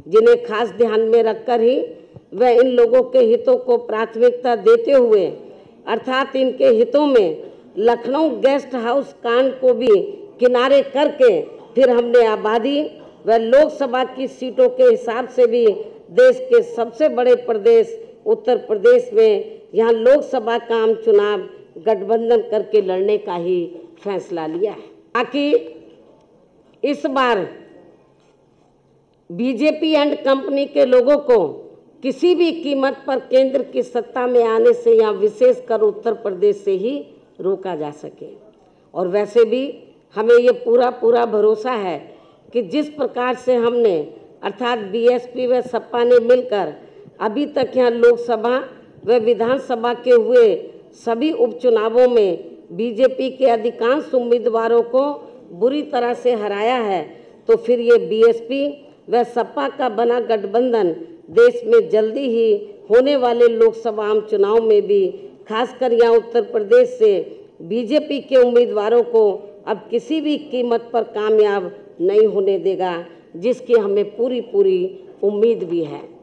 जिन्हें खास ध्यान में रखकर ही वह इन लोगों के हितों को प्राथमिकता देते हुए अर्थात इनके हितों में लखनऊ गेस्ट हाउस कांड को भी किनारे करके फिर हमने आबादी व लोकसभा की सीटों के हिसाब से भी देश के सबसे बड़े प्रदेश उत्तर प्रदेश में यहाँ लोकसभा का आम चुनाव गठबंधन करके लड़ने का ही फैसला लिया है। ताकि इस बार बीजेपी एंड कंपनी के लोगों को किसी भी कीमत पर केंद्र की सत्ता में आने से या विशेषकर उत्तर प्रदेश से ही रोका जा सके। और वैसे भी हमें ये पूरा भरोसा है कि जिस प्रकार से हमने अर्थात बीएसपी व सपा ने मिलकर अभी तक यहाँ लोकसभा व विधानसभा के हुए सभी उपचुनावों में बीजेपी के अधिकांश उम्मीदवारों को बुरी तरह से हराया है, तो फिर ये बीएसपी व सपा का बना गठबंधन देश में जल्दी ही होने वाले लोकसभा आम चुनाव में भी खासकर यहाँ उत्तर प्रदेश से बीजेपी के उम्मीदवारों को अब किसी भी कीमत पर कामयाब नहीं होने देगा, जिसकी हमें पूरी उम्मीद भी है।